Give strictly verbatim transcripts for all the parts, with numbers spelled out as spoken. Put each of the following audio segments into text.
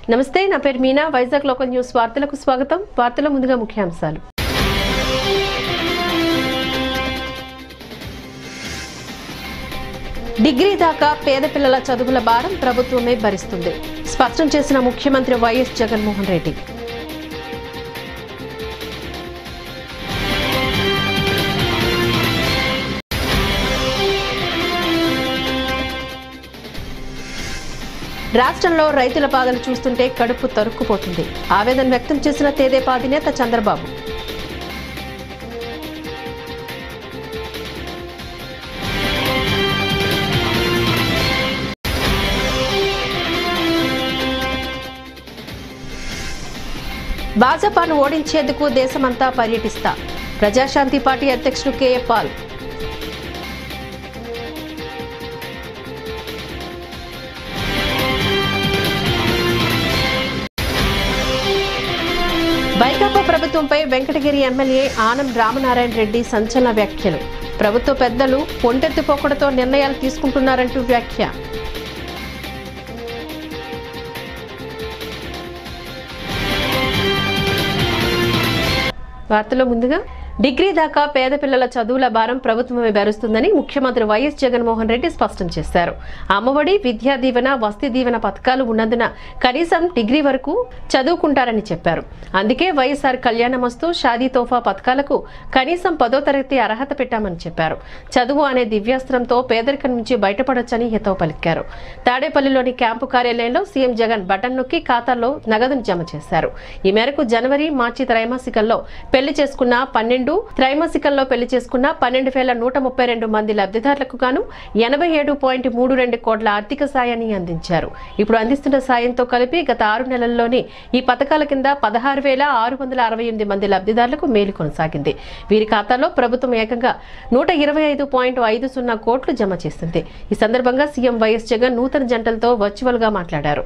నమస్తే, నా పేరు మీనా. వైజాగ్ లోకల్ న్యూస్ వార్తలకు స్వాగతం. వార్తల ముందుగా ముఖ్యాంశాలు. డిగ్రీ దాకా పేద పిల్లల చదువుల భారం ప్రభుత్వమే భరిస్తుంది, స్పష్టం చేసిన ముఖ్యమంత్రి వైఎస్ జగన్మోహన్ రెడ్డి. రాష్ట్రంలో రైతుల బాధలు చూస్తుంటే కడుపు తరుక్కుపోతుంది, ఆవేదన వ్యక్తం చేసిన తెదేపా అధినేత చంద్రబాబు. భాజపాను ఓడించేందుకు దేశమంతా పర్యటిస్తా, ప్రజాశాంతి పార్టీ అధ్యక్షుడు కేఏ పాల్. వైకాపా ప్రభుత్వంపై వెంకటగిరి ఎమ్మెల్యే ఆనం రామనారాయణ రెడ్డి సంచలన వ్యాఖ్యలు. ప్రభుత్వ పెద్దలు ఒంటెత్తి పోకడతో నిర్ణయాలు తీసుకుంటున్నారంటూ వ్యాఖ్య. వార్తలో ముందుగా, డిగ్రీ దాకా పేద పిల్లల చదువుల భారం ప్రభుత్వమే భరుస్తుందని ముఖ్యమంత్రి వైఎస్ జగన్మోహన్ రెడ్డి స్పష్టం చేశారు. అమ్మఒడి, విద్యా దీవెన, వసతి దీవెన పథకాలు ఉన్నందున కనీసం డిగ్రీ వరకు చదువుకుంటారని చెప్పారు. అందుకే వైఎస్ఆర్ కళ్యాణమస్తు, షాదీ తోఫా పథకాలకు కనీసం పదో తరగతి అర్హత పెట్టామని చెప్పారు. చదువు అనే దివ్యాస్త్రంతో పేదరికం నుంచి బయటపడొచ్చని హితవు పలికారు. తాడేపల్లిలోని క్యాంపు కార్యాలయంలో సీఎం జగన్ బటన్ నొక్కి ఖాతాల్లో నగదును జమ చేశారు. ఈ మేరకు జనవరి, మార్చి త్రైమాసికల్లో పెళ్లి చేసుకున్న పన్నెండు త్రైమాసికల్లో పెళ్లి చేసుకున్న పన్నెండు వేల నూట ముప్పై రెండు మంది లబ్ధిదారులకు గాను ఎనభై ఏడు పాయింట్ మూడు రెండు కోట్ల ఆర్థిక సాయాన్ని అందించారు. ఇప్పుడు అందిస్తున్న సాయంతో కలిపి గత ఆరు నెలల్లోనే ఈ పథకాల కింద పదహారు వేల ఆరు వందల అరవై ఎనిమిది మంది లబ్ధిదారులకు మేలు కొనసాగింది. వీరి ఖాతాలో ప్రభుత్వం ఏకంగా నూట ఇరవై ఐదు పాయింట్ ఐదు సున్నా కోట్లు జమ చేసింది. ఈ సందర్భంగా సీఎం వైఎస్ జగన్ నూతన జంటలతో వర్చువల్ గా మాట్లాడారు.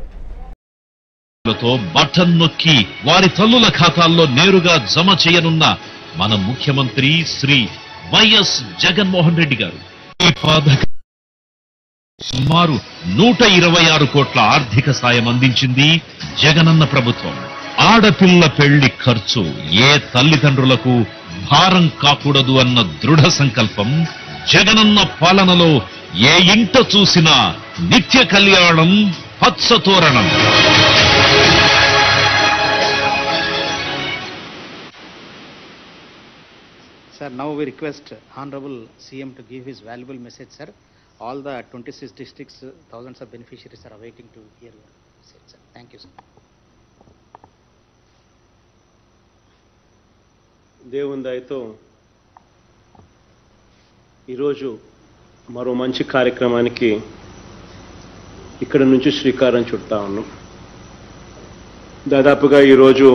బటన్ నొక్కి వారి తల్లుల ఖాతాల్లో నేరుగా జమ చేయనున్న మన ముఖ్యమంత్రి శ్రీ వైఎస్ జగన్మోహన్ రెడ్డి గారు ఈ పథకం సుమారు నూట ఇరవై ఆరు కోట్ల ఆర్థిక సాయం అందించింది జగనన్న ప్రభుత్వం. ఆడపిల్ల పెళ్లి ఖర్చు ఏ తల్లిదండ్రులకు భారం కాకూడదు అన్న దృఢ సంకల్పం జగనన్న పాలనలో ఏ ఇంట చూసినా నిత్య కళ్యాణం, పచ్చతోరణం. Sir, now we request Honorable C M to give his valuable message, sir. All the twenty-six districts, thousands of beneficiaries are awaiting to hear your message, sir. Thank you, sir. దేవుని దయతో ఈరోజు మరో మంచి కార్యక్రమానికి ఇక్కడ నుంచి శ్రీకారం చుడతా ఉన్నాం. దాదాపుగా ఈరోజు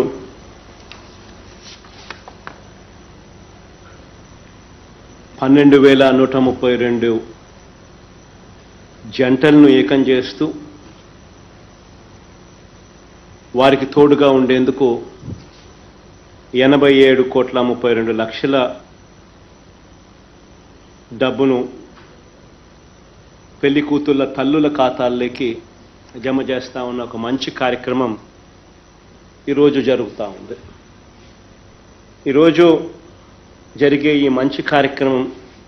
పన్నెండు వేల నూట ముప్పై రెండు జంటలను ఏకం చేస్తూ వారికి తోడుగా ఉండేందుకు ఎనభై ఏడు కోట్ల ముప్పై రెండు లక్షల డబ్బును పెళ్లి కూతుళ్ళ తల్లుల ఖాతాల్లోకి జమ చేస్తూ ఉన్న ఒక మంచి కార్యక్రమం ఈరోజు జరుగుతూ ఉంది. ఈరోజు జరిగే ఈ మంచి కార్యక్రమం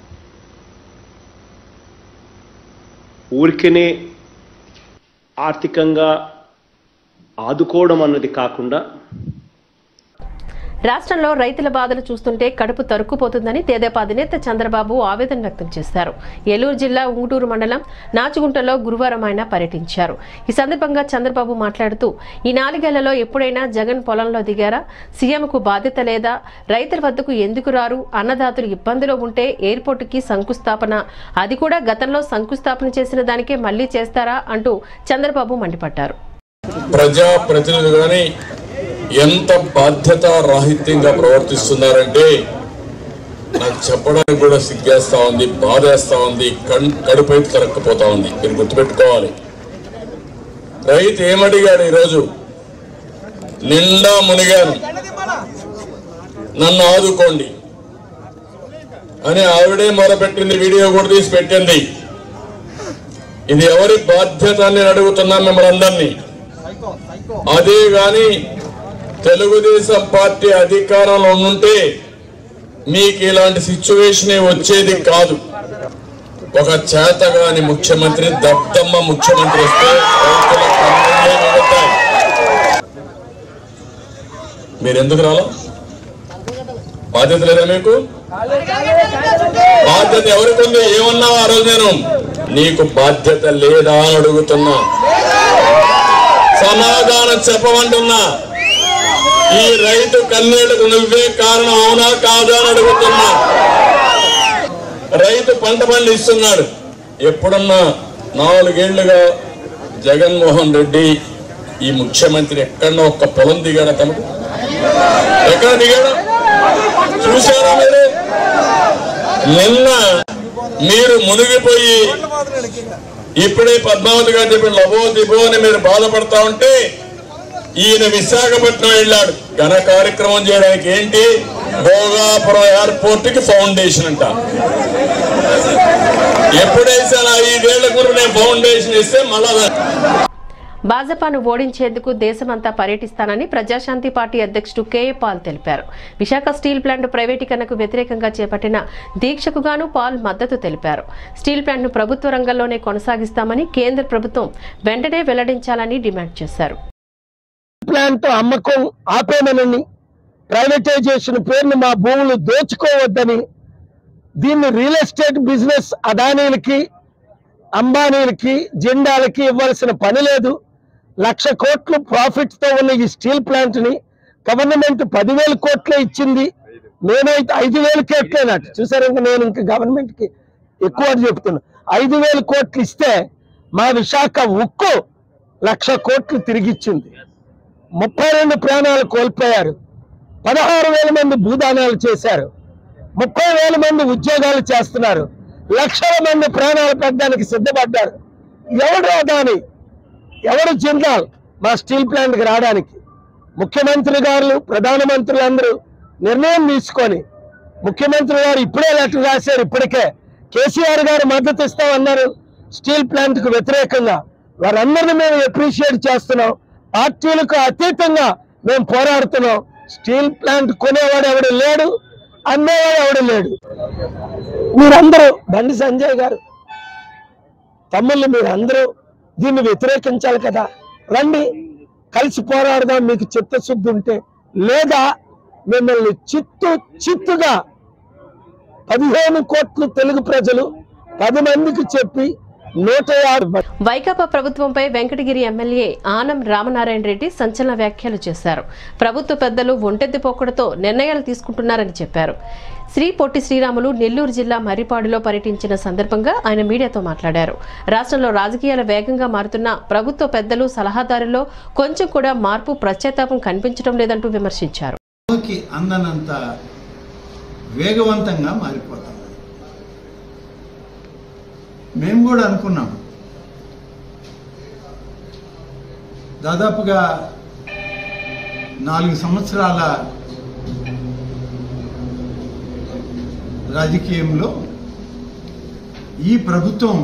ఊరికనే ఆర్థికంగా ఆదుకోవడం అన్నది కాకుండా రాష్ట్రంలో రైతుల బాధలు చూస్తుంటే కడుపు తరుక్కుపోతుందని తెదేపా అధినేత చంద్రబాబు ఆవేదన వ్యక్తం చేశారు. ఏలూరు జిల్లా ఉంగుటూరు మండలం నాచుగుంటలో గురువారం ఆయన పర్యటించారు. ఈ సందర్భంగా చంద్రబాబు మాట్లాడుతూ, ఈ నాలుగేళ్లలో ఎప్పుడైనా జగన్ పొలంలో దిగారా? సీఎంకు బాధ్యత లేదా? రైతుల వద్దకు ఎందుకు రారు? అన్నదాతలు ఇబ్బందిలో ఉంటే ఎయిర్పోర్టుకి శంకుస్థాపన, అది కూడా గతంలో శంకుస్థాపన చేసిన దానికే మళ్లీ చేస్తారా అంటూ చంద్రబాబు మండిపడ్డారు. ప్రజా ప్రతినిధులని ఎంత బాధ్యత రాహిత్యంగా ప్రవర్తిస్తున్నారంటే నాకు చెప్పడానికి కూడా సిగ్గేస్తా ఉంది, బాధేస్తా ఉంది, కడుపైపు కరక్కపోతా ఉంది. మీరు గుర్తుపెట్టుకోవాలి, రైతు ఏమడిగాడు ఈరోజు? నిండా మునిగాను, నన్ను ఆదుకోండి అని ఆవిడే మొరపెట్టింది, వీడియో కూడా తీసి పెట్టింది. ఇది ఎవరి బాధ్యత అని అడుగుతున్నాం మిమ్మల్ని అందరినీ. అదే గాని తెలుగుదేశం పార్టీ అధికారంలో ఉంటే మీకు ఇలాంటి సిచ్యువేషనే వచ్చేది కాదు. ఒక చేతగాని ముఖ్యమంత్రి, దత్తమ్మ ముఖ్యమంత్రి వస్తే మీరెందుకు రాలా? బాధ్యత లేదా మీకు? బాధ్యత ఎవరికి ఉంది? ఏమన్నావు ఆ రోజు? నేను నీకు బాధ్యత లేదా అని అడుగుతున్నా, సమాధానం చెప్పమంటున్నా. ఈ రైతు కన్నీళ్లకు నువ్వే కారణం, అవునా కాదా అని అడుగుతున్నా. రైతు పంట పండిస్తున్నాడు. ఎప్పుడన్నా నాలుగేళ్లుగా జగన్మోహన్ రెడ్డి ఈ ముఖ్యమంత్రి ఎక్కడన్నా ఒక్క పొలం దిగాడా? తమకు ఎక్కడ దిగాడా చూశారా మీరు? నిన్న మీరు మునిగిపోయి ఇప్పుడే పద్మావతి గారు చెప్పి లబో దిబో అని మీరు బాధపడతా ఉంటే ఈయన విశాఖపట్నం వెళ్ళాడు ఘన కార్యక్రమం చేయడానికి. ఏంటి? భోగాపురం ఎయిర్పోర్ట్ కి ఫౌండేషన్ అంట. ఎప్పుడైతే ఐదేళ్ల గురించి నేను ఫౌండేషన్ ఇస్తే మళ్ళా భాజపాను ఓడించేందుకు దేశమంతా పర్యటిస్తానని ప్రజాశాంతి పార్టీ అధ్యక్షుడు కేఏ పాల్ తెలిపారు. విశాఖ స్టీల్ ప్లాంట్ ప్రైవేటీకరణకు వ్యతిరేకంగా చేపట్టిన దీక్షకు గాను పాల్ మద్దతు తెలిపారు. స్టీల్ ప్లాంట్ను ప్రభుత్వ రంగంలోనే కొనసాగిస్తామని కేంద్ర ప్రభుత్వం వెంటనే వెల్లడించాలని డిమాండ్ చేశారు. ప్లాంట్ అమ్మకం ఆపేమనని, ప్రైవేటైజేషన్ పేరును మా భూములు దోచుకోవద్దని, దీన్ని రియల్ ఎస్టేట్ బిజినెస్ అదానీలకి, అంబానీలకి, జెండాలకి ఇవ్వాల్సిన పని లేదు. లక్ష కోట్లు ప్రాఫిట్ తో ఉన్న ఈ స్టీల్ ప్లాంట్ ని గవర్నమెంట్ పదివేల కోట్లే ఇచ్చింది. నేనైతే ఐదు వేల కోట్లేనట్టు చూసారు. ఇంకా నేను ఇంకా గవర్నమెంట్ కి ఎక్కువ చెప్తున్నా. ఐదు వేల కోట్లు ఇస్తే మా విశాఖ ఉక్కు లక్ష కోట్లు తిరిగిచ్చింది. ముప్పై రెండు ప్రాణాలు కోల్పోయారు. పదహారు వేల మంది భూదానాలు చేశారు. ముప్పై వేల మంది ఉద్యోగాలు చేస్తున్నారు. లక్షల మంది ప్రాణాలు పెట్టడానికి సిద్ధపడ్డారు. ఎవడు రాదాని, ఎవరు జిందాల్ మా స్టీల్ ప్లాంట్కి రావడానికి? ముఖ్యమంత్రి గారు, ప్రధానమంత్రులు అందరూ నిర్ణయం తీసుకొని, ముఖ్యమంత్రి గారు ఇప్పుడే లెటర్ రాశారు. ఇప్పటికే కేసీఆర్ గారు మద్దతు ఇస్తామన్నారు స్టీల్ ప్లాంట్కు వ్యతిరేకంగా. వారందరినీ మేము అప్రిషియేట్ చేస్తున్నాం. పార్టీలకు అతీతంగా మేము పోరాడుతున్నాం. స్టీల్ ప్లాంట్ కొనేవాడు ఎవడు లేడు, అమ్మేవాడు ఎవడు లేడు. మీరందరూ, బండి సంజయ్ గారు తమ్ముళ్ళు, మీరందరూ దీన్ని వ్యతిరేకించాలి కదా. రండి, కలిసి పోరాడదాం మీకు చిత్తశుద్ధి ఉంటే. లేదా మిమ్మల్ని చిత్తు చిత్తుగా పదిహేను కోట్ల తెలుగు ప్రజలు పది మందికి చెప్పి నూట యాభై వైకాపా ప్రభుత్వంపై వెంకటగిరి ఎమ్మెల్యే ఆనం రామనారాయణ రెడ్డి సంచలన వ్యాఖ్యలు చేశారు. ప్రభుత్వ పెద్దలు ఒంటెద్ది పోకడతో నిర్ణయాలు తీసుకుంటున్నారని చెప్పారు. శ్రీ పొట్టి శ్రీరాములు నెల్లూరు జిల్లా మర్రిపాడులో పర్యటించిన సందర్భంగా ఆయన మీడియాతో మాట్లాడారు. రాష్ట్రంలో రాజకీయాలు వేగంగా మారుతున్న ప్రభుత్వ పెద్దలు, సలహాదారుల్లో కొంచెం కూడా మార్పు, ప్రత్యేతాపం కనిపించడం లేదంటూ విమర్శించారు. అందనంత వేగవంతంగా మారిపోతాం. మేము కూడా అనుకున్నాం, దాదాపుగా నాలుగు సంవత్సరాల రాజకీయంలో ఈ ప్రభుత్వం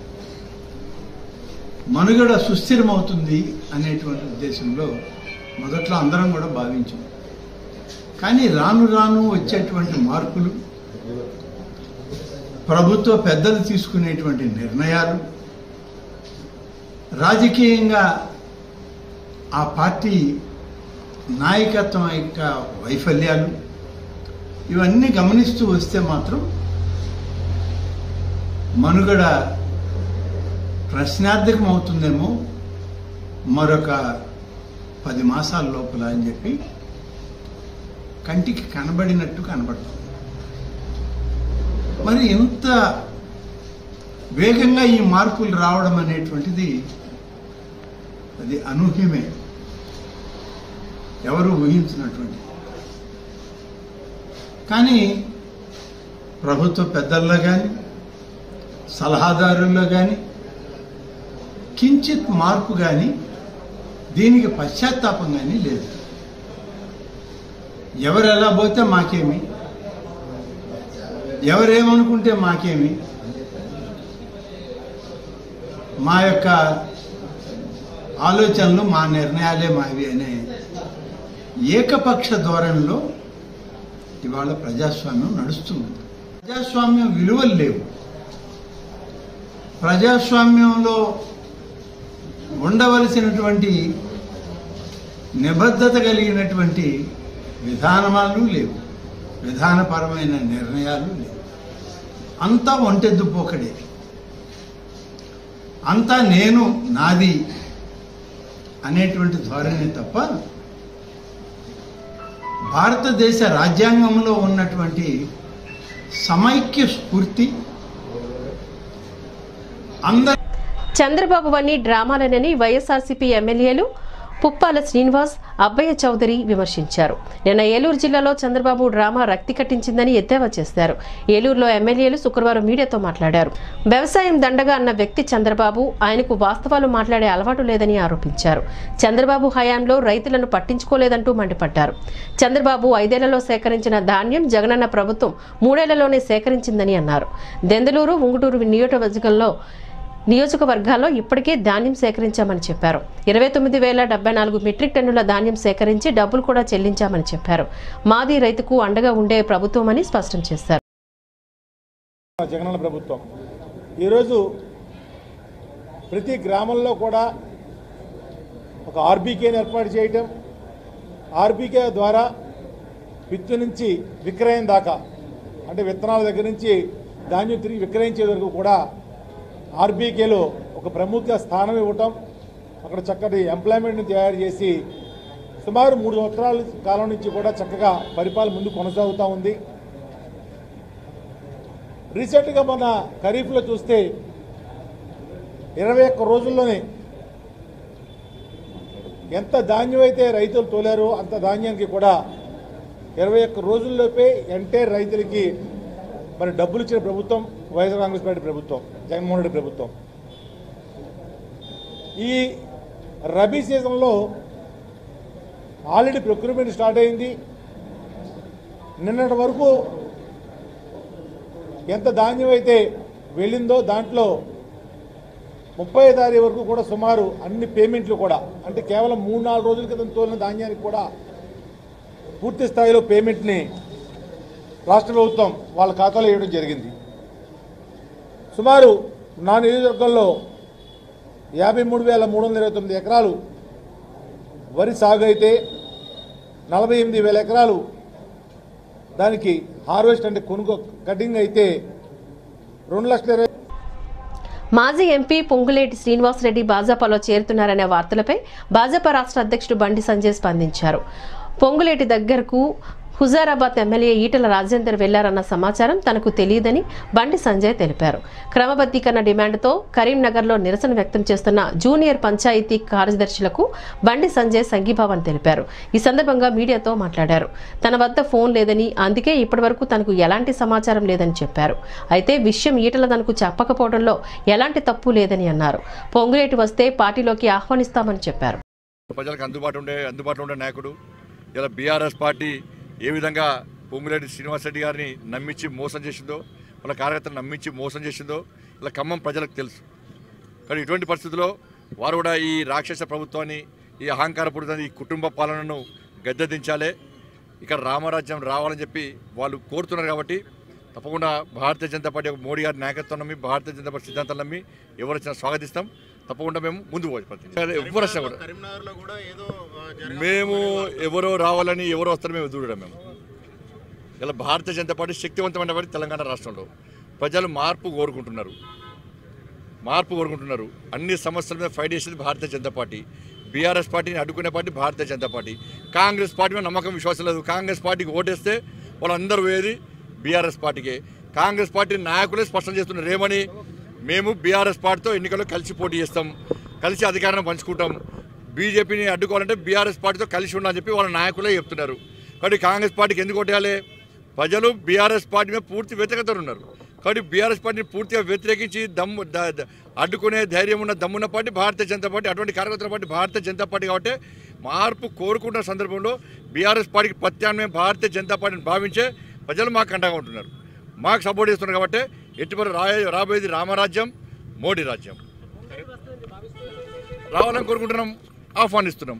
మనుగడ సుస్థిరమవుతుంది అనేటువంటి ఉద్దేశంలో మొదట్లో అందరం కూడా భావించాం. కానీ రాను రాను వచ్చేటువంటి మార్పులు, ప్రభుత్వ పెద్దలు తీసుకునేటువంటి నిర్ణయాలు, రాజకీయంగా ఆ పార్టీ నాయకత్వం యొక్క వైఫల్యాలు, ఇవన్నీ గమనిస్తూ వస్తే మాత్రం మనుగడ ప్రశ్నార్థకం అవుతుందేమో మరొక పది మాసాల లోపల అని చెప్పి కంటికి కనబడినట్టు కనబడుతుంది. మరి ఇంత వేగంగా ఈ మార్పులు రావడం అనేటువంటిది అది అనూహ్యమే, ఎవరు ఊహించినటువంటి. కానీ ప్రభుత్వ పెద్దల్లో కానీ, సలహాదారుల్లో కానీ కించిత్ మార్పు కానీ, దీనికి పశ్చాత్తాపం కానీ లేదు. ఎవరు ఎలా పోతే మాకేమి, ఎవరేమనుకుంటే మాకేమి, మా యొక్క ఆలోచనలు మా నిర్ణయాలే మావి అనే ఏకపక్ష ధోరణిలో ఇవాళ ప్రజాస్వామ్యం నడుస్తుంది. ప్రజాస్వామ్యం విలువలు లేవు. ప్రజాస్వామ్యంలో ఉండవలసినటువంటి నిబద్ధత కలిగినటువంటి విధానాలు లేవు, విధానపరమైన నిర్ణయాలు లేవు. అంతా ఒంటెద్దు పోకడే, అంతా నేను నాది అనేటువంటి ధోరణి తప్ప భారతదేశ రాజ్యాంగంలో ఉన్నటువంటి సమైక్య స్ఫూర్తి అందరి చంద్రబాబు వన్ని డ్రామాలనని వైఎస్ఆర్సీపీ ఎమ్మెల్యేలు పుప్పాల శ్రీనివాస్, అబ్బయ్య చౌదరి విమర్శించారు. నిన్న ఏలూరు జిల్లాలో చంద్రబాబు డ్రామా రక్తి కట్టించిందని ఎద్దేవా చేశారు. ఏలూరులో ఎమ్మెల్యేలు శుక్రవారం మీడియాతో మాట్లాడారు. వ్యవసాయం దండగా అన్న వ్యక్తి చంద్రబాబు, ఆయనకు వాస్తవాలు మాట్లాడే అలవాటు లేదని ఆరోపించారు. చంద్రబాబు హయాంలో రైతులను పట్టించుకోలేదంటూ మండిపడ్డారు. చంద్రబాబు ఐదేళ్లలో సేకరించిన ధాన్యం జగనన్న ప్రభుత్వం మూడేళ్లలోనే సేకరించిందని అన్నారు. దెందులూరు, ఉంగుటూరు నియోజకవర్గంలో నియోజకవర్గాల్లో ఇప్పటికే ధాన్యం సేకరించామని చెప్పారు. ఇరవై తొమ్మిది వేల డెబ్బై నాలుగు మెట్రిక్ టన్నుల ధాన్యం సేకరించి డబ్బులు కూడా చెల్లించామని చెప్పారు. మాది రైతుకు అండగా ఉండే ప్రభుత్వం అని స్పష్టం చేశారు. జగనన్న ప్రభుత్వం ఈరోజు ప్రతి గ్రామంలో కూడా ఒక ఆర్బీకేని ఏర్పాటు చేయటం, ఆర్బీకే ద్వారా విత్తు నుంచి విక్రయం దాకా, అంటే విత్తనాల దగ్గర నుంచి ధాన్యం తిరిగి విక్రయించే వరకు కూడా ఆర్బీకేలో ఒక ప్రముఖ స్థానం ఇవ్వటం, అక్కడ చక్కటి ఎంప్లాయ్మెంట్ని తయారు చేసి సుమారు మూడు సంవత్సరాల కాలం నుంచి కూడా చక్కగా పరిపాలన ముందు కొనసాగుతూ ఉంది. రీసెంట్గా మన ఖరీఫ్లో చూస్తే ఇరవై ఒక్క రోజుల్లోనే ఎంత ధాన్యం అయితే రైతులు తోలారో అంత ధాన్యానికి కూడా ఇరవై ఒక్క రోజుల్లోపే ఎంటే రైతులకి మరి డబ్బులు ఇచ్చిన ప్రభుత్వం వైఎస్ఆర్ కాంగ్రెస్ పార్టీ ప్రభుత్వం, జగన్మోహన్ రెడ్డి ప్రభుత్వం. ఈ రబీ సీజన్లో ఆల్రెడీ ప్రొక్యూర్మెంట్ స్టార్ట్ అయింది. నిన్నటి వరకు ఎంత ధాన్యం అయితే వెళ్ళిందో దాంట్లో ముప్పై తారీఖు వరకు కూడా సుమారు అన్ని పేమెంట్లు కూడా, అంటే కేవలం మూడు నాలుగు రోజుల క్రితం తోలిన ధాన్యానికి కూడా పూర్తి స్థాయిలో పేమెంట్ని రాష్ట్ర ప్రభుత్వం వాళ్ళ ఖాతాలో వేయడం జరిగింది. సుమారు నా నియోజకవర్గంలో యాభై మూడు వేల మూడు వందల ఇరవై తొమ్మిది ఎకరాలు వరి సాగు అయితే నలభై ఎనిమిది వేల ఎకరాలు దానికి హార్వెస్ట్ అంటే కొనుగో కటింగ్ అయితే రెండు లక్షల ఇరవై. మాజీ ఎంపీ పొంగులేటి శ్రీనివాసరెడ్డి భాజపాలో చేరుతున్నారనే వార్తలపై భాజపా రాష్ట్ర అధ్యక్షుడు బండి సంజయ్ స్పందించారు. పొంగులేటి దగ్గరకు హుజారాబాద్ ఎమ్మెల్యే ఈటల రాజేందర్ వెళ్లారన్న సమాచారం తనకు తెలియదని బండి సంజయ్ తెలిపారు. క్రమబద్ధీకరణ డిమాండ్తో కరీంనగర్లో నిరసన వ్యక్తం చేస్తున్న జూనియర్ పంచాయతీ కార్యదర్శులకు బండి సంజయ్ సంఘీభావం తెలిపారు. ఈ సందర్భంగా మీడియాతో మాట్లాడారు. తన వద్ద ఫోన్ లేదని, అందుకే ఇప్పటివరకు తనకు ఎలాంటి సమాచారం లేదని చెప్పారు. అయితే విషయం ఈటల తనకు చెప్పకపోవడంలో ఎలాంటి తప్పు లేదని అన్నారు. పొంగులేటి వస్తే పార్టీలోకి ఆహ్వానిస్తామని చెప్పారు. ప్రజలకు అందుబాటు ఉండే అందుబాటులో ఉండే నాయకుడు. ఇలా బీఆర్ఎస్ పార్టీ ఏ విధంగా పొంగులేటి శ్రీనివాసరెడ్డి గారిని నమ్మించి మోసం చేసిందో, వాళ్ళ కార్యకర్తలు నమ్మించి మోసం చేసిందో ఇలా ఖమ్మం ప్రజలకు తెలుసు. కానీ ఇటువంటి పరిస్థితుల్లో వారు కూడా ఈ రాక్షస ప్రభుత్వాన్ని, ఈ అహంకారపూరిత ఈ కుటుంబ పాలనను గద్దెదించాలే, ఇక్కడ రామరాజ్యం రావాలని చెప్పి వాళ్ళు కోరుతున్నారు. కాబట్టి తప్పకుండా భారతీయ జనతా పార్టీ మోడీ గారి నాయకత్వం నమ్మి, భారతీయ జనతా పార్టీ సిద్ధాంతాలు నమ్మి ఎవరు వచ్చినా స్వాగతిస్తాం. తప్పకుండా మేము ముందు పోయి ఎవరు వచ్చినా కూడా మేము ఎవరో రావాలని ఎవరో వస్తారో మేము చూడడం. మేము ఇలా భారతీయ జనతా పార్టీ శక్తివంతమైన పార్టీ తెలంగాణ రాష్ట్రంలో. ప్రజలు మార్పు కోరుకుంటున్నారు, మార్పు కోరుకుంటున్నారు. అన్ని సమస్యల మీద ఫైట్ చేసేది భారతీయ జనతా పార్టీ. బీఆర్ఎస్ పార్టీని అడ్డుకునే party Bharatiya Janata party. Congress party మీద నమ్మకం, విశ్వాసం లేదు. కాంగ్రెస్ పార్టీకి ఓటేస్తే వాళ్ళందరూ వేది బీఆర్ఎస్ పార్టీకే. కాంగ్రెస్ పార్టీ నాయకులే స్పష్టం చేస్తున్నారు ఏమని, మేము బీఆర్ఎస్ పార్టీతో ఎన్నికల్లో కలిసి పోటీ చేస్తాం, కలిసి అధికారాన్ని పంచుకుంటాం. బీజేపీని అడ్డుకోవాలంటే బీఆర్ఎస్ పార్టీతో కలిసి ఉండాలని చెప్పి వాళ్ళ నాయకులే చెప్తున్నారు. కాబట్టి కాంగ్రెస్ పార్టీకి ఎందుకు ఓటేయాలి? ప్రజలు బీఆర్ఎస్ పార్టీ మీద పూర్తి వ్యతిరేకత ఉన్నారు. కాబట్టి బీఆర్ఎస్ పార్టీని పూర్తిగా వ్యతిరేకించి దమ్ము అడ్డుకునే ధైర్యం ఉన్న దమ్మున్న పార్టీ భారతీయ జనతా పార్టీ. అటువంటి కార్యకర్తల పార్టీ భారతీయ జనతా పార్టీ. కాబట్టి మార్పు కోరుకుంటున్న సందర్భంలో బీఆర్ఎస్ పార్టీకి ప్రత్యామ్నాయం భారతీయ జనతా పార్టీని భావించే ప్రజలు మాకు అండగా ఉంటున్నారు, మాకు సపోర్ట్ చేస్తున్నారు. కాబట్టి ఎటువంటి రా రాబోయేది రామరాజ్యం, మోడీ రాజ్యం. రావాలని కోరుకుంటున్నాం, ఆహ్వానిస్తున్నాం.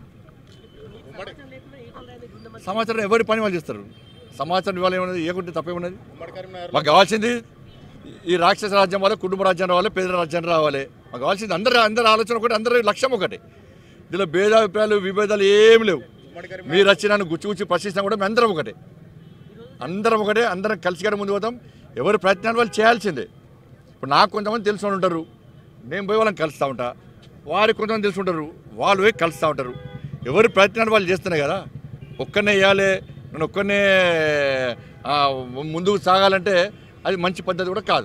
సమాచారం ఎవరి పని వాళ్ళు చేస్తారు. సమాచారం ఇవ్వాలి ఏమన్నది ఏకుంటే తప్పేమన్నది. మాకు కావాల్సింది ఈ రాక్షస రాజ్యం వల్ల కుటుంబ రాజ్యం రావాలి, పేద రాజ్యం రావాలి. మాకు కావాల్సింది అందరి అందరి ఆలోచన ఒకటి, అందరి లక్ష్యం ఒకటి. దీనిలో భేదాభిప్రాయాలు విభేదాలు ఏమి లేవు. మీరు వచ్చి నన్ను గుచ్చి గుచ్చి ప్రశ్నించినా కూడా మేము అందరం ఒకటే, అందరం ఒకటే, అందరం కలిసిగానే ముందు పోతాం. ఎవరి ప్రయత్నాలు వాళ్ళు చేయాల్సిందే. ఇప్పుడు నాకు కొంతమంది తెలుసుకొని ఉంటారు, నేను పోయి వాళ్ళని కలుస్తూ ఉంటా. వారికి కొంతమంది తెలుసుకుంటారు, వాళ్ళు పోయి కలుస్తూ ఉంటారు. ఎవరి ప్రయత్నాలు వాళ్ళు చేస్తున్నాయి కదా. ఒక్కనే వేయాలి, నేను ఒక్కనే ముందుకు సాగాలంటే అది మంచి పద్ధతి కూడా కాదు.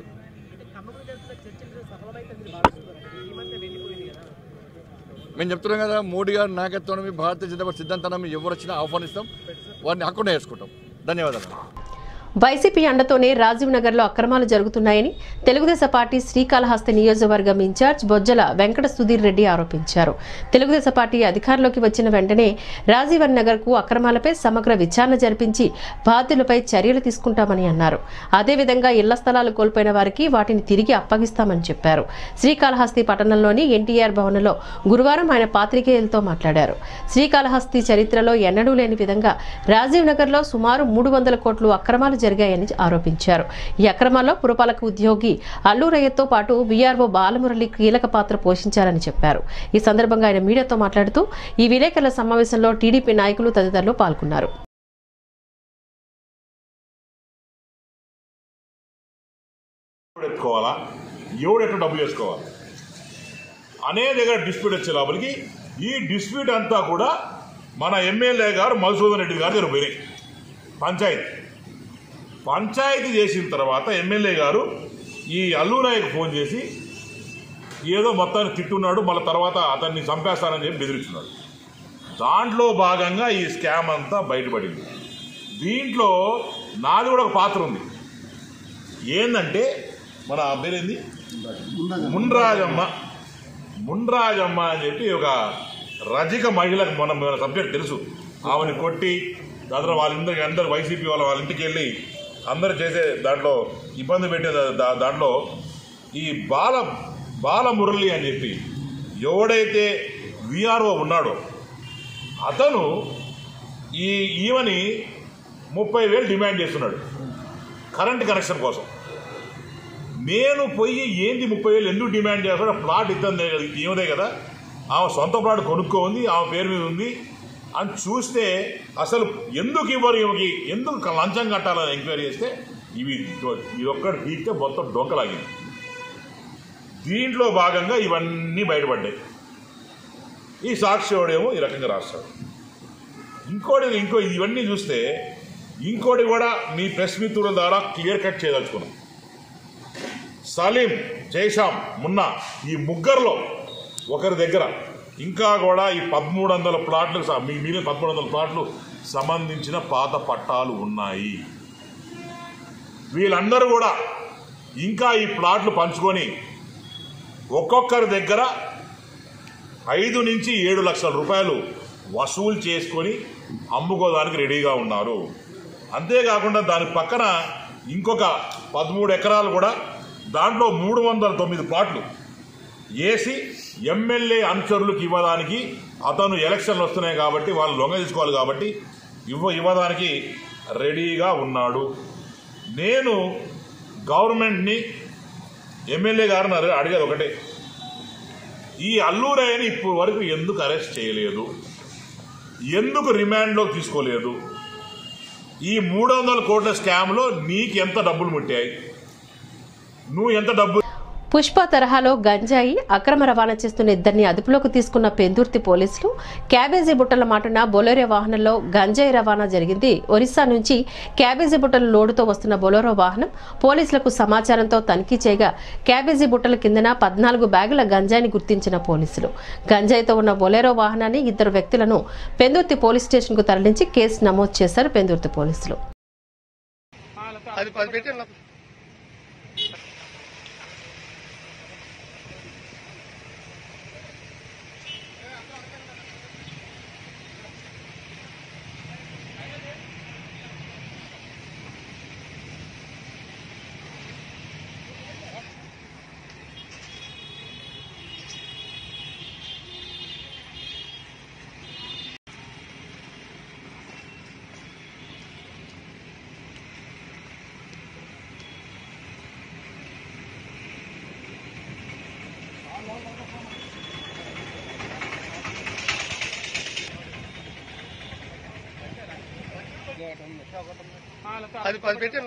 మేము చెప్తున్నాం కదా, మోడీ గారి నాయకత్వం భారతీయ జనతా పార్టీ సిద్ధాంతాన్ని ఎవరు వచ్చినా ఆహ్వానిస్తాం, వారిని అక్కడ వేసుకుంటాం. ధన్యవాదాలు. వైసీపీ అండతోనే రాజీవ్ నగర్లో అక్రమాలు జరుగుతున్నాయని తెలుగుదేశం పార్టీ శ్రీకాళహస్తి నియోజకవర్గం ఇన్ఛార్జ్ బొజ్జల వెంకట సుధీర్ రెడ్డి ఆరోపించారు. తెలుగుదేశం పార్టీ అధికారంలోకి వచ్చిన వెంటనే రాజీవ్ నగర్కు అక్రమాలపై సమగ్ర విచారణ జరిపించి బాధ్యులపై చర్యలు తీసుకుంటామని అన్నారు. అదేవిధంగా ఇళ్ల స్థలాలు కోల్పోయిన వారికి వాటిని తిరిగి అప్పగిస్తామని చెప్పారు. శ్రీకాళహస్తి పట్టణంలోని ఎన్టీఆర్ భవన్లో గురువారం ఆయన పాత్రికేయులతో మాట్లాడారు. శ్రీకాళహస్తి చరిత్రలో ఎన్నడూ లేని విధంగా రాజీవ్ నగర్లో సుమారు మూడు వందల కోట్లు అక్రమాలు జరిగాయని ఆరోపించారు. ఈ అక్రమాల్లో పురపాలక ఉద్యోగి అల్లూరయ్యతో పాటు వీఆర్ఓ బాలమురళి కీలక పాత్ర పోషించారని చెప్పారు. ఈ సందర్భంగా ఆయన మీడియాతో మాట్లాడుతూ ఈ విలేకరుల సమావేశంలో టీడీపీ నాయకులు తదితరులు పాల్గొన్నారు. ఎవడెట్లా డబ్బు చేసుకోవాలి అనే దగ్గర డిస్ప్యూట్ వచ్చే లోపలికి ఈ డిస్ప్యూట్ అంతా కూడా మన ఎమ్మెల్యే గారు మధుసూదన్ రెడ్డి గారు దగ్గర పోయి పంచాయతీ పంచాయతీ చేసిన తర్వాత ఎమ్మెల్యే గారు ఈ అల్లూరాయకు ఫోన్ చేసి ఏదో మొత్తాన్ని తిట్టున్నాడు, మళ్ళీ తర్వాత అతన్ని చంపేస్తానని చెప్పి బెదిరించున్నాడు. దాంట్లో భాగంగా ఈ స్కామ్ అంతా బయటపడింది. దీంట్లో నాది కూడా ఒక పాత్ర ఉంది. ఏంటంటే మన పేరేంది మున్రాజమ్మ మున్రాజమ్మ అని చెప్పి ఒక రజిక మహిళకు మనం సబ్జెక్ట్ తెలుసు. ఆమెను కొట్టి దాంట్లో వాళ్ళందరికీ అందరు వైసీపీ వాళ్ళ వాళ్ళ ఇంటికి వెళ్ళి అందరు చేసే దాంట్లో ఇబ్బంది పెట్టే దాంట్లో ఈ బాల బాలమురళి అని చెప్పి ఎవడైతే వీఆర్ఓ ఉన్నాడో అతను ఈ ఈమెని ముప్పై వేలు డిమాండ్ చేస్తున్నాడు కరెంట్ కనెక్షన్ కోసం. నేను పోయి ఏంది ముప్పై వేలు ఎందుకు డిమాండ్ చేస్తాడు, ప్లాట్ ఇద్దందే కదా, ఈమెదే కదా, ఆమె సొంత ప్లాట్ కొనుక్కో ఉంది, ఆమె పేరు మీద ఉంది అని చూస్తే అసలు ఎందుకు ఇవ్వరు, ఇవికి ఎందుకు లంచం కట్టాలని ఎంక్వైరీ చేస్తే ఇవి ఇది ఒక్కటి పీకితే మొత్తం డొంకలాగింది. దీంట్లో భాగంగా ఇవన్నీ బయటపడ్డాయి. ఈ సాక్షివాడేమో ఈ రకంగా రాస్తాడు. ఇంకోటి ఇంకో ఇవన్నీ చూస్తే ఇంకోటి కూడా మీ ప్రెస్ మిత్రుల ద్వారా క్లియర్ కట్ చేయదలుచుకున్నాం. సలీం, జైషాం, మున్నా ఈ ముగ్గురులో ఒకరి దగ్గర ఇంకా కూడా ఈ పదమూడు వందల ప్లాట్లు మిగిలిన పదమూడు వందల ప్లాట్లు సంబంధించిన పాత పట్టాలు ఉన్నాయి. వీళ్ళందరూ కూడా ఇంకా ఈ ప్లాట్లు పంచుకొని ఒక్కొక్కరి దగ్గర ఐదు నుంచి ఏడు లక్షల రూపాయలు వసూలు చేసుకొని అమ్ముకోవడానికి రెడీగా ఉన్నారు. అంతేకాకుండా దాని పక్కన ఇంకొక పదమూడు ఎకరాలు కూడా దాంట్లో మూడు వందల తొమ్మిది ప్లాట్లు వేసి ఎమ్మెల్యే అనుచరులకు ఇవ్వడానికి, అతను ఎలక్షన్లు వస్తున్నాయి కాబట్టి వాళ్ళు లొంగ తీసుకోవాలి కాబట్టి ఇవ్వ ఇవ్వడానికి రెడీగా ఉన్నాడు. నేను గవర్నమెంట్ని ఎమ్మెల్యే గారిని అడిగేది ఒకటే, ఈ అల్లూరయ్యని ఇప్పుడు వరకు ఎందుకు అరెస్ట్ చేయలేదు, ఎందుకు రిమాండ్లో తీసుకోలేదు, ఈ మూడు వందల కోట్ల స్కామ్లో నీకు ఎంత డబ్బులు ముట్టాయి, నువ్వు ఎంత డబ్బు. పుష్ప తరహాలో గంజాయి అక్రమ రవాణా చేస్తున్న ఇద్దరిని అదుపులోకి తీసుకున్న పెందుర్తి పోలీసులు క్యాబేజీ బుట్టల మాటున బొలెరో వాహనంలో గంజాయి రవాణా జరిగింది. ఒరిస్సా నుంచి క్యాబేజీ బుట్టల లోడుతో వస్తున్న బొలెరో వాహనం పోలీసులకు సమాచారంతో తనిఖీ చేయగా క్యాబేజీ బుట్టల కిందన పద్నాలుగు బ్యాగుల గంజాయిని గుర్తించిన పోలీసులు గంజాయితో ఉన్న బొలెరో వాహనాన్ని ఇద్దరు వ్యక్తులను పెందుర్తి పోలీస్ స్టేషన్ కు తరలించి కేసు నమోదు చేశారు పెందుర్తి పోలీసులు. అది పది పెట్టి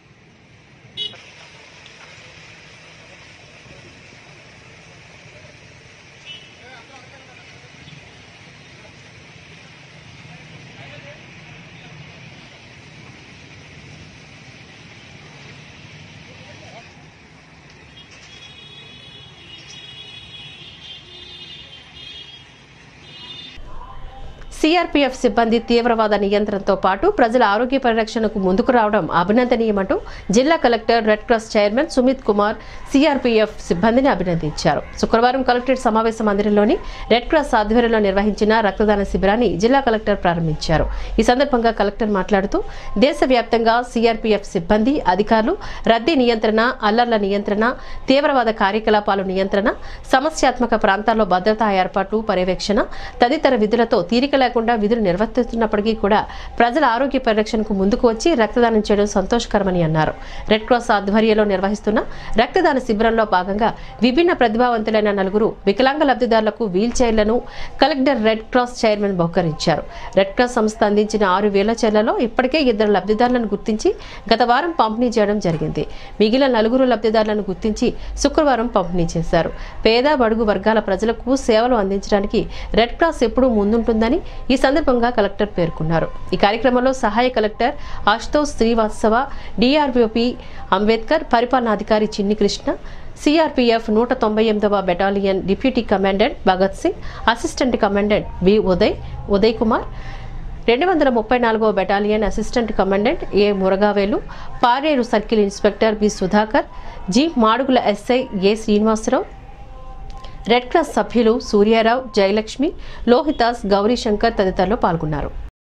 సిఆర్పీఎఫ్ సిబ్బంది తీవ్రవాద నియంత్రణతో పాటు ప్రజల ఆరోగ్య పరిరక్షణకు ముందుకు రావడం అభినందనీయమంటూ జిల్లా collector red cross chairman Sumit Kumar CRPF సిబ్బందిని అభినందించారు. శుక్రవారం కలెక్టరేట్ సమావేశ మందిరంలోని రెడ్ క్రాస్ ఆధ్వర్యంలో నిర్వహించిన రక్తదాన శిబిరాన్ని జిల్లా కలెక్టర్ ప్రారంభించారు. ఈ సందర్భంగా కలెక్టర్ మాట్లాడుతూ దేశవ్యాప్తంగా సిఆర్పీఎఫ్ సిబ్బంది అధికారులు రద్దీ నియంత్రణ, అల్లర్ల నియంత్రణ, తీవ్రవాద కార్యకలాపాల నియంత్రణ, సమస్యాత్మక ప్రాంతాల్లో భద్రతా ఏర్పాట్లు, పర్యవేక్షణ తదితర విధులతో తీరిక లేకుండా విధులు నిర్వర్తిస్తున్నప్పటికీ కూడా ప్రజల ఆరోగ్య పరిరక్షణకు ముందుకు వచ్చి రక్తదానం చేయడం సంతోషకరమని అన్నారు. రెడ్ క్రాస్ ఆధ్వర్యంలో నిర్వహిస్తున్న రక్తదాన శిబిరంలో భాగంగా విభిన్న ప్రతిభావంతులైన నలుగురు వికలాంగ లబ్ధిదారులకు వీల్ చైర్లను కలెక్టర్ రెడ్ క్రాస్ చైర్మన్ బహుకరించారు. రెడ్ క్రాస్ సంస్థ అందించిన ఆరు వీల్ చైర్లలో ఇప్పటికే ఇద్దరు లబ్ధిదారులను గుర్తించి గత వారం పంపిణీ చేయడం జరిగింది. మిగిలిన నలుగురు లబ్ధిదారులను గుర్తించి శుక్రవారం పంపిణీ చేశారు. పేద బడుగు వర్గాల ప్రజలకు సేవలు అందించడానికి రెడ్ క్రాస్ ఎప్పుడూ ముందుంటుందని ఈ సందర్భంగా కలెక్టర్ పేర్కొన్నారు. ఈ కార్యక్రమంలో సహాయ కలెక్టర్ ఆశుతోష్ శ్రీవాత్సవ, డిఆర్ఓపి అంబేద్కర్, పరిపాలనాధికారి చిన్ని కృష్ణ, సిఆర్పీఎఫ్ నూట తొంభై ఎనిమిదవ battalion deputy commandant Bhagat Singh, assistant commandant V Uday Uday Kumar, రెండు వందల ముప్పై నాలుగవ battalion assistant commandant A Murugavelu, Pareru circle inspector B Sudhakar, G Madugula SI A Srinivasarao, red cross సభ్యులు సూర్యారావు, జయలక్ష్మి, లోహితాస్, గౌరీశంకర్ తదితరులు పాల్గొన్నారు.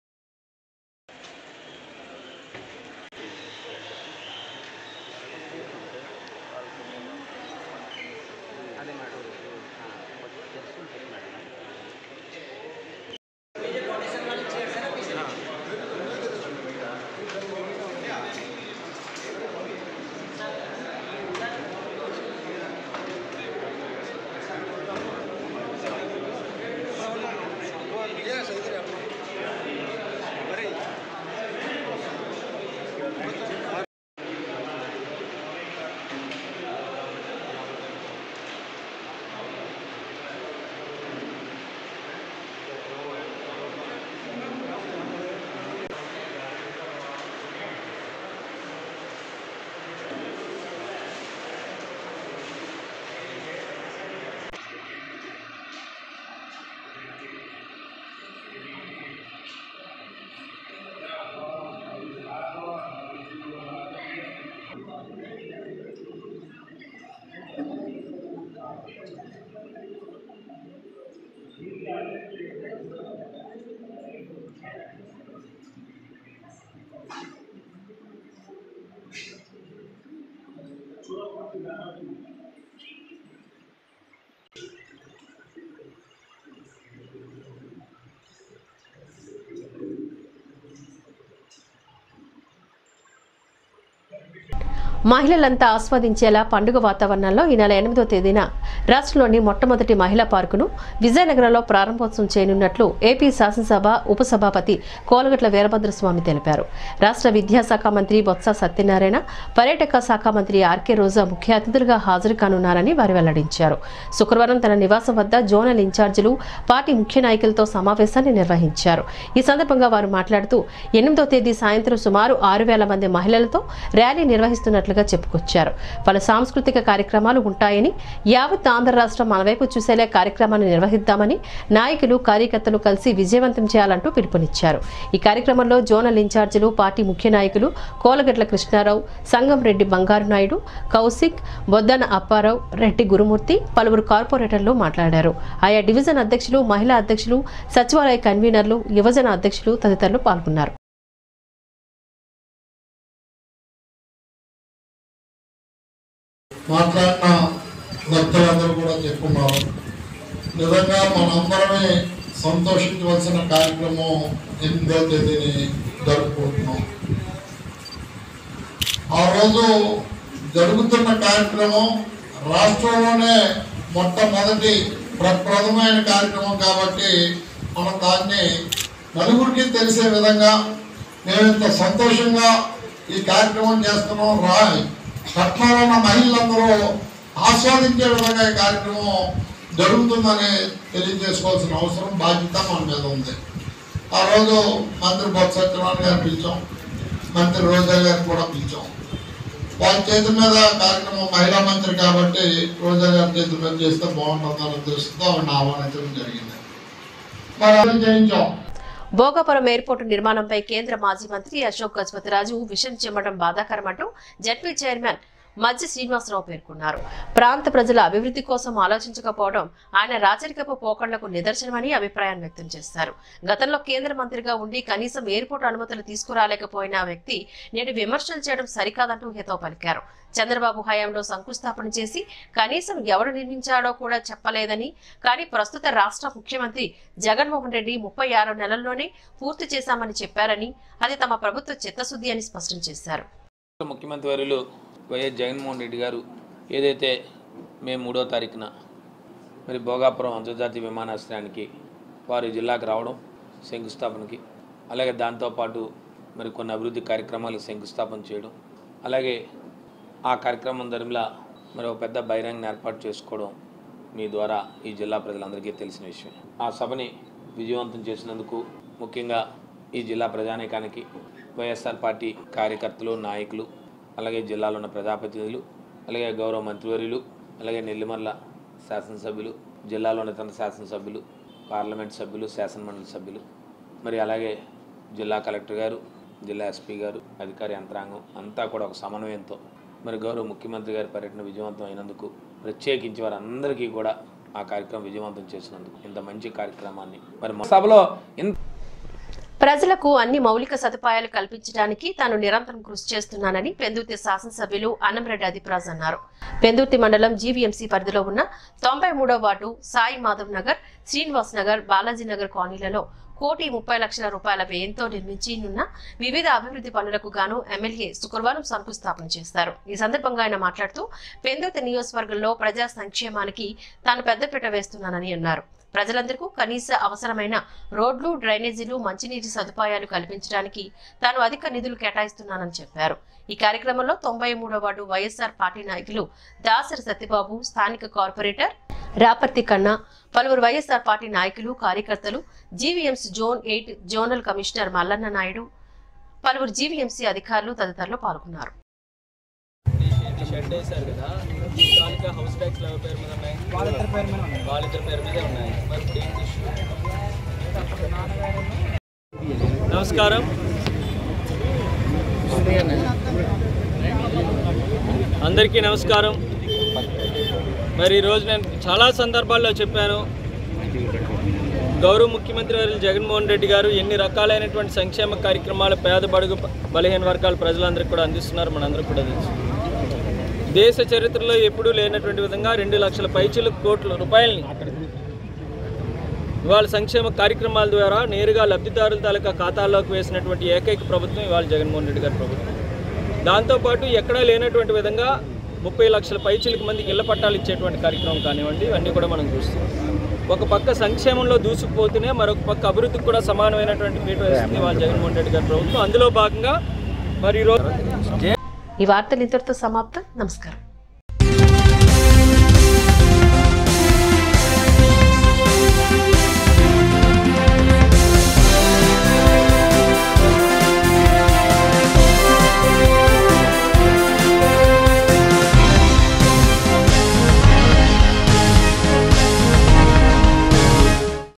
మహిళలంతా ఆస్వాదించేలా పండుగ వాతావరణంలో ఈ నెల ఎనిమిదో తేదీన రాష్ట్రంలోని మొట్టమొదటి మహిళా పార్కును విజయనగరంలో ప్రారంభోత్సవం చేయనున్నట్లు ఏపీ శాసనసభ ఉపసభాపతి కోలగట్ల వీరభద్రస్వామి తెలిపారు. రాష్ట్ర విద్యాశాఖ మంత్రి బొత్స సత్యనారాయణ, పర్యాటక శాఖ మంత్రి ఆర్కే రోజా ముఖ్య అతిథులుగా హాజరు కానున్నారని వారు వెల్లడించారు. శుక్రవారం తన నివాసం వద్ద జోనల్ ఇన్ఛార్జీలు, పార్టీ ముఖ్య నాయకులతో సమావేశాన్ని నిర్వహించారు. ఈ సందర్భంగా వారు మాట్లాడుతూ ఎనిమిదో తేదీ సాయంత్రం సుమారు ఆరు వేల మంది మహిళలతో ర్యాలీ నిర్వహిస్తున్నట్లు చెప్పుకొచ్చారు. పలు సాంస్కృతిక కార్యక్రమాలు ఉంటాయని, యావత్ ఆంధ్ర రాష్ట్రం మనవైపు చూసేలే కార్యక్రమాన్ని నిర్వహిద్దామని నాయకులు, కార్యకర్తలు కలిసి విజయవంతం చేయాలంటూ పిలుపునిచ్చారు. ఈ కార్యక్రమంలో జోనల్ ఇన్ఛార్జీలు, పార్టీ ముఖ్య నాయకులు కోలగట్ల కృష్ణారావు, సంగంరెడ్డి బంగారు నాయుడు, కౌశిక్, బొద్దన అప్పారావు, రెడ్డి గురుమూర్తి, పలువురు కార్పొరేటర్లు మాట్లాడారు. ఆయా డివిజన్ అధ్యక్షులు, మహిళా అధ్యక్షులు, సచివాలయ కన్వీనర్లు, యువజన అధ్యక్షులు తదితరులు పాల్గొన్నారు. మాట్లాడిన భక్తులందరూ కూడా చెప్పుకున్నారు. నిజంగా మనందరమే సంతోషించవలసిన కార్యక్రమం ఎనిమిదో తేదీని జరుపుకుంటున్నాం. ఆ రోజు జరుగుతున్న కార్యక్రమం రాష్ట్రంలోనే మొట్టమొదటి ప్రప్రథమైన కార్యక్రమం కాబట్టి మనం దాన్ని నలుగురికి తెలిసే విధంగా మేము ఇంత సంతోషంగా ఈ కార్యక్రమం చేస్తున్నాం. రా పట్టణంలో ఉన్న మహిళలందరూ ఆస్వాదించే విధంగా ఈ కార్యక్రమం జరుగుతుందని తెలియజేసుకోవాల్సిన అవసరం బాధ్యత మన మీద ఉంది. ఆ రోజు మంత్రి బొత్స సత్యనారాయణ గారిని పిలిచాం, మంత్రి రోజా గారిని కూడా పిలిచాం. వాళ్ళ చేతి మీద కార్యక్రమం మహిళా మంత్రి కాబట్టి రోజా గారి చేతి మీద చేస్తే బాగుంటుందని ఉద్దేశంతో ఆవిడని ఆహ్వానించడం జరిగింది. మరి అది చేయించాం. భోగాపురం ఎయిర్పోర్టు నిర్మాణంపై కేంద్ర మాజీ మంత్రి అశోక్ గజపతిరాజు విషం చెమ్మడం బాధాకరమంటూ జెడ్పీ చైర్మన్ మజ్జి శ్రీనివాసరావు పేర్కొన్నారు. ప్రాంత ప్రజల అభివృద్ధి కోసం ఆలోచించకపోవడం ఆయన రాచరికపు పోకడలకు నిదర్శనమని అభిప్రాయాన్ని వ్యక్తం చేశారు. గతంలో కేంద్ర మంత్రిగా ఉండి కనీసం ఎయిర్పోర్టు అనుమతులు తీసుకురాలేకపోయిన వ్యక్తి నేడు విమర్శలు చేయడం సరికాదంటూ హితవు పలికారు. చంద్రబాబు హయాంలో శంకుస్థాపన చేసి కనీసం ఎవరు నిర్మించాడో కూడా చెప్పలేదని, కానీ ప్రస్తుత రాష్ట్ర ముఖ్యమంత్రి జగన్మోహన్ రెడ్డి ముప్పై ఆరు నెలల్లోనే పూర్తి చేశామని చెప్పారని, అది తమ ప్రభుత్వ చిత్తశుద్ధి అని స్పష్టం చేశారు. ముఖ్యమంత్రి వర్యులు వైఎస్ జగన్మోహన్ రెడ్డి గారు ఏదైతే మే మూడో తారీఖున మరి భోగాపురం అంతర్జాతీయ విమానాశ్రయానికి వారి జిల్లాకు రావడం శంకుస్థాపనకి, అలాగే దాంతోపాటు మరి కొన్ని అభివృద్ధి కార్యక్రమాలకు శంకుస్థాపన చేయడం, అలాగే ఆ కార్యక్రమం దరిమిలా మరి ఒక పెద్ద బహిరంగ ఏర్పాటు చేసుకోవడం మీ ద్వారా ఈ జిల్లా ప్రజలందరికీ తెలిసిన విషయం. ఆ సభని విజయవంతం చేసినందుకు ముఖ్యంగా ఈ జిల్లా ప్రజానీకానికి వైఎస్ఆర్ పార్టీ కార్యకర్తలు, నాయకులు, అలాగే జిల్లాలో ఉన్న ప్రజాప్రతినిధులు, అలాగే గౌరవ మంత్రివర్యులు, అలాగే నెల్లిమర్ల శాసనసభ్యులు, జిల్లాలో ఉన్న తన శాసనసభ్యులు, పార్లమెంట్ సభ్యులు, శాసనమండలి సభ్యులు, మరి అలాగే జిల్లా కలెక్టర్ గారు, జిల్లా ఎస్పీ గారు, అధికార యంత్రాంగం అంతా కూడా ఒక సమన్వయంతో మరి గౌరవ ముఖ్యమంత్రి గారి పర్యటన విజయవంతం అయినందుకు, ప్రత్యేకించి వారందరికీ కూడా ఆ కార్యక్రమం విజయవంతం చేసినందుకు, ఇంత మంచి కార్యక్రమాన్ని మరి సభలో ప్రజలకు అన్ని మౌలిక సదుపాయాలు కల్పించడానికి తాను నిరంతరం కృషి చేస్తున్నానని పెందుర్తి శాసనసభ్యులు అన్నంరెడ్డి అదిప్రాజ్ అన్నారు. పెందుర్తి మండలం జీవీఎంసీ పరిధిలో ఉన్న తొంభై మూడో వార్డు సాయి మాధవ్ నగర్, శ్రీనివాస్ నగర్, బాలాజీ నగర్ కాలనీలలో కోటి ముప్పై లక్షల రూపాయల వ్యయంతో నిర్మించనున్న వివిధ అభివృద్ధి పనులకు గాను ఎమ్మెల్యే శుక్రవారం శంకుస్థాపన చేస్తారు. ఈ సందర్భంగా ఆయన మాట్లాడుతూ పెందుర్తి నియోజకవర్గంలో ప్రజా సంక్షేమానికి తాను పెద్దపీట వేస్తున్నానని అన్నారు. ప్రజలందరికీ కనీస అవసరమైన రోడ్లు, డ్రైనేజీలు, మంచినీటి సదుపాయాలు కల్పించడానికి తాను అధిక నిధులు కేటాయిస్తున్నానని చెప్పారు. ఈ కార్యక్రమంలో తొంభై మూడో వార్డు వైఎస్ఆర్ పార్టీ నాయకులు దాసరి సత్యబాబు, స్థానిక కార్పొరేటర్ రాపర్తి కన్నా, పలువురు వైఎస్ఆర్ పార్టీ నాయకులు, కార్యకర్తలు, GVMC zone eight zonal commissioner Mallanna Naidu, పలువురు జీవీఎంసీ అధికారులు తదితరులు పాల్గొన్నారు. షెడ్ వేశారు కదా, దానికి హౌస్ ట్యాక్స్ ఎవరి పేరు మీద ఉన్నాయి? వాళ్ళిద్దరి పేరు మీదే ఉన్నాయి. మరి ఇప్పుడు ఏంటి ఇష్యూ? నమస్కారం. అందరికీ నమస్కారం. మరి ఈరోజు నేను చాలా సందర్భాల్లో చెప్పాను, గౌరవ ముఖ్యమంత్రి గారు జగన్మోహన్ రెడ్డి గారు ఎన్ని రకాలైనటువంటి సంక్షేమ కార్యక్రమాలు పేద బడుగు బలహీన వర్గాల ప్రజలందరికీ కూడా అందిస్తున్నారు. మనందరికీ కూడా తెలుసు. దేశ చరిత్రలో ఎప్పుడూ లేనటువంటి విధంగా రెండు లక్షల పైచిల కోట్ల రూపాయలని ఇవాళ సంక్షేమ కార్యక్రమాల ద్వారా నేరుగా లబ్ధిదారుల తాలూకా ఖాతాల్లోకి వేసినటువంటి ఏకైక ప్రభుత్వం ఇవాళ జగన్మోహన్ రెడ్డి గారి ప్రభుత్వం. దాంతోపాటు ఎక్కడా లేనటువంటి విధంగా ముప్పై లక్షల పైచిలకు మందికి ఇళ్ల పట్టాలు ఇచ్చేటువంటి కార్యక్రమం కానివ్వండి, ఇవన్నీ కూడా మనం చూస్తాం. ఒక పక్క సంక్షేమంలో దూసుకుపోతూనే మరొక పక్క అభివృద్ధికి కూడా సమానమైనటువంటి పీట వేస్తుంది ఇవాళ జగన్మోహన్ రెడ్డి గారి ప్రభుత్వం. అందులో భాగంగా మరి ఈరోజు ఈ వార్తలు ఇంతటితో సమాప్తం. నమస్కారం.